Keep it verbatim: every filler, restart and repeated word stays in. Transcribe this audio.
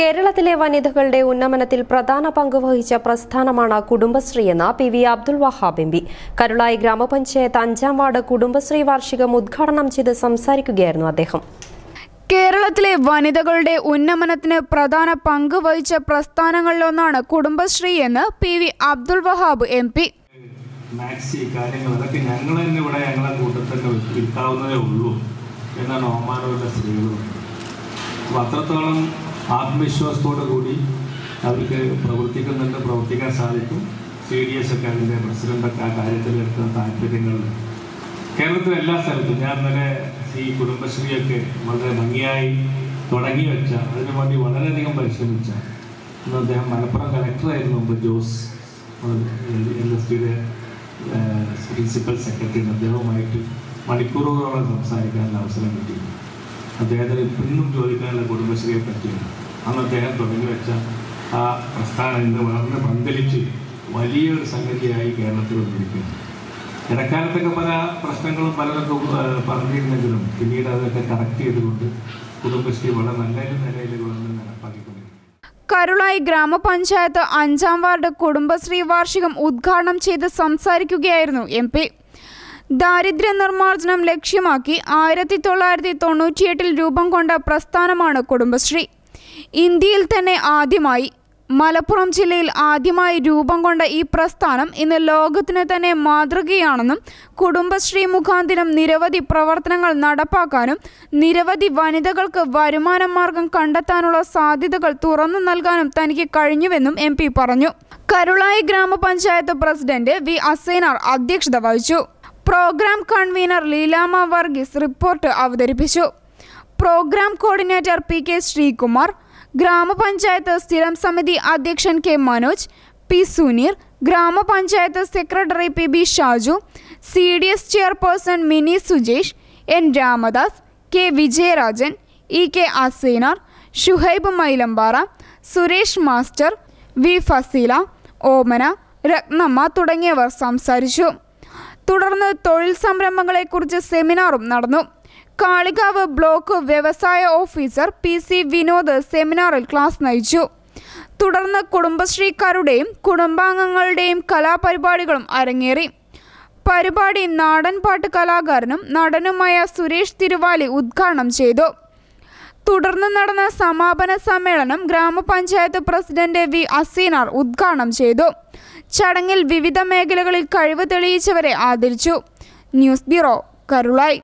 കേരളത്തിലെ വനിതകളുടെ ഉന്നമനത്തിൽ പ്രധാന പങ്ക് വഹിച്ച പ്രസ്ഥാനമാണ് കുടുംബശ്രീ എന്ന് P V Abdul Wahab M P. Karulayi ഗ്രാമപഞ്ചായത്ത് അഞ്ചാം വാർഡ് കുടുംബശ്രീ വാർഷികം ഉദ്ഘാടനം ചെയ്ത് സംസാരിക്കുകയായിരുന്നു അദ്ദേഹം. കേരളത്തിലെ വനിതകളുടെ ഉന്നമനത്തിന് പ്രധാന പങ്ക് വഹിച്ച പ്രസ്ഥാനങ്ങളിലൊന്നാണ് കുടുംബശ്രീ എന്ന് P V Abdul Wahab M P. Maxi കാര്യങ്ങൾ അതൊക്കെ ഞങ്ങൾ തന്നെ ഇവിടെ ഞങ്ങളെ കൂട്ടത്തിൽ വിൽക്കാവുന്നതേ ഉള്ളൂ എന്നാണ് ഓമാനവരുടെ സ്ത്രീകൾ. അപ്പോൾ അത്രത്തോളം ആത്മവിശ്വാസത്തോടു കൂടി അവർക്ക് പ്രവർത്തിക്കുന്നുണ്ട്, പ്രവർത്തിക്കാൻ സാധിക്കും. സി ഡി എസ് ഒക്കെ അതിൻ്റെ പ്രസിഡൻ്റൊക്കെ ആ കാര്യത്തിൽ എടുക്കുന്ന താല്പര്യങ്ങൾ കേരളത്തിലെ എല്ലാ സ്ഥലത്തും ഞാൻ ഇന്നലെ ഈ കുടുംബശ്രീയൊക്കെ വളരെ ഭംഗിയായി തുടങ്ങി വെച്ച, അതിനു വേണ്ടി വളരെയധികം പരിശ്രമിച്ച ഇന്ന് അദ്ദേഹം മലപ്പുറം കലക്ടറായിരുന്നു മുമ്പ് ജോസ് എൽ എസ് ടിയുടെ പ്രിൻസിപ്പൽ സെക്രട്ടറി. അദ്ദേഹവുമായിട്ട് മണിക്കൂറുകളോളം സംസാരിക്കാനുള്ള അവസരം കിട്ടി. അദ്ദേഹത്തിന് ഇന്നും ചോദിക്കാനുള്ള കുടുംബശ്രീയെ പറ്റിയാണ്. അന്ന് അദ്ദേഹം തുടങ്ങി വെച്ച ആ പ്രസ്ഥാനം ഇന്ന് വളർന്ന് പന്തലിച്ച് വലിയൊരു സംഗതിയായി കേരളത്തിൽ വന്നിരിക്കുന്നു. ഇടക്കാലത്തൊക്കെ പല പ്രശ്നങ്ങളും പലരൊക്കെ പറഞ്ഞിരുന്നെങ്കിലും പിന്നീട് അതൊക്കെ കറക്റ്റ് ചെയ്തുകൊണ്ട് കുടുംബശ്രീ വളരെ നല്ല നിലയിൽ വളർന്ന് നടപ്പാക്കിക്കൊണ്ടിരിക്കുന്നു. കരുളായി ഗ്രാമപഞ്ചായത്ത് അഞ്ചാം വാർഡ് കുടുംബശ്രീ വാർഷികം ഉദ്ഘാടനം ചെയ്ത് സംസാരിക്കുകയായിരുന്നു എം പി. ദാരിദ്ര്യ നിർമ്മാർജ്ജനം ലക്ഷ്യമാക്കി ആയിരത്തി തൊള്ളായിരത്തി തൊണ്ണൂറ്റിയെട്ടിൽ രൂപം കൊണ്ട പ്രസ്ഥാനമാണ് കുടുംബശ്രീ. ഇന്ത്യയിൽ തന്നെ ആദ്യമായി, മലപ്പുറം ജില്ലയിൽ ആദ്യമായി രൂപം കൊണ്ട ഈ പ്രസ്ഥാനം ഇന്ന് ലോകത്തിന് തന്നെ മാതൃകയാണെന്നും കുടുംബശ്രീ മുഖാന്തരം നിരവധി പ്രവർത്തനങ്ങൾ നടപ്പാക്കാനും നിരവധി വനിതകൾക്ക് വരുമാന മാർഗം കണ്ടെത്താനുള്ള സാധ്യതകൾ തുറന്നു നൽകാനും തനിക്ക് കഴിഞ്ഞുവെന്നും എം പി പറഞ്ഞു. കരുളായി ഗ്രാമപഞ്ചായത്ത് പ്രസിഡന്റ് വി അസൈനാർ അധ്യക്ഷത വഹിച്ചു. Programme convener Leelamma Varghese report അവതരിപ്പിച്ചു. Programme coordinator P K Sreekumar, ഗ്രാമപഞ്ചായത്ത് സ്ഥിരം സമിതി അധ്യക്ഷൻ കെ മനോജ്, പി സുനീർ, ഗ്രാമപഞ്ചായത്ത് secretary P B Shaju, C D S chairperson Mini Sujesh, N Ramadas, K Vijayarajan, E K Asainar, Shuhaib Mylampara, Suresh master, V Fasila, Omana, Rathnamma തുടങ്ങിയവർ സംസാരിച്ചു. തുടർന്ന് തൊഴിൽ സംരംഭങ്ങളെക്കുറിച്ച് സെമിനാറും നടന്നു. കാളികാവ് ബ്ലോക്ക് വ്യവസായ ഓഫീസർ പി സി വിനോദ് സെമിനാറിൽ ക്ലാസ് നയിച്ചു. തുടർന്ന് കുടുംബശ്രീക്കാരുടെയും കുടുംബാംഗങ്ങളുടെയും കലാപരിപാടികളും അരങ്ങേറി. പരിപാടി നാടൻ പാട്ട് കലാകാരനും നടനുമായ സുരേഷ് തിരുവാലി ഉദ്ഘാടനം ചെയ്തു. തുടർന്ന് നടന്ന സമാപന സമ്മേളനം ഗ്രാമപഞ്ചായത്ത് പ്രസിഡന്റ് വി അസീനാർ ഉദ്ഘാടനം ചെയ്തു. ചടങ്ങിൽ വിവിധ മേഖലകളിൽ കഴിവ് തെളിയിച്ചവരെ ആദരിച്ചു. News bureau, Karulai.